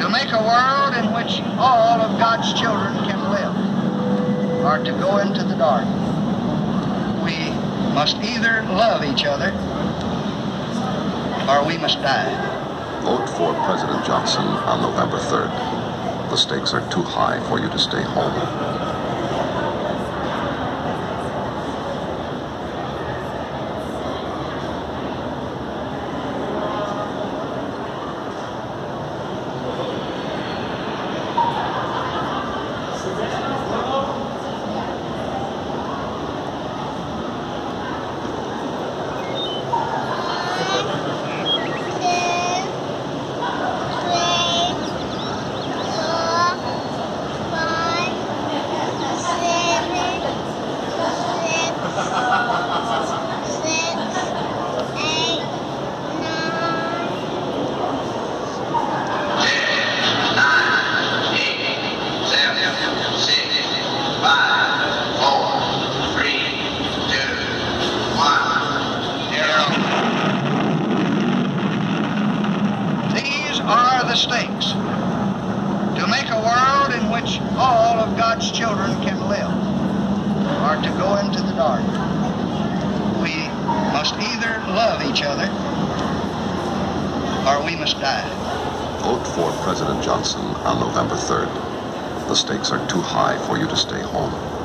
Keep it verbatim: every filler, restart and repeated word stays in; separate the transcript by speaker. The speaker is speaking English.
Speaker 1: to make a world in which all of God's children can live, or to go into the dark, we must either love each other or we must die.
Speaker 2: Vote for President Johnson on November third. The stakes are too high for you to stay home.
Speaker 1: The stakes to make a world in which all of God's children can live, or to go into the dark. We must either love each other or we must die.
Speaker 2: Vote for President Johnson on November third. The stakes are too high for you to stay home.